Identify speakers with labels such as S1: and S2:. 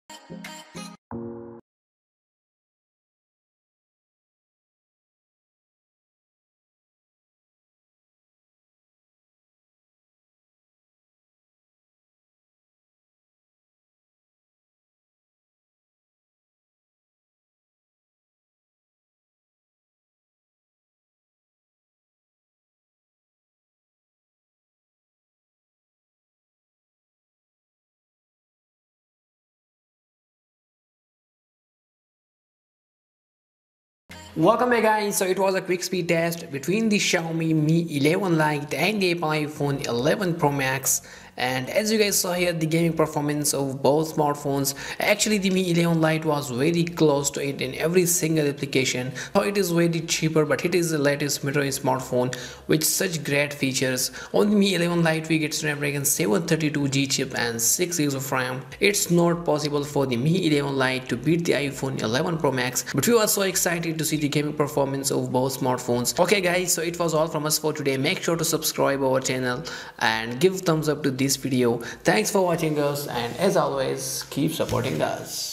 S1: Welcome back guys, so it was a quick speed test between the Xiaomi Mi 11 Lite and the iPhone 11 Pro Max, and as you guys saw here, the gaming performance of both smartphones, actually the Mi 11 Lite was very close to it in every single application. So it is very cheaper, but it is the latest mid-range smartphone with such great features. On the Mi 11 Lite we get Snapdragon 732G chip and 6 GB of RAM. It's not possible for the Mi 11 Lite to beat the iPhone 11 Pro Max, but we were so excited to see the gaming performance of both smartphones. Okay guys, so it was all from us for today. Make sure to subscribe our channel and give thumbs up to this video. Thanks for watching us, and as always, keep supporting us.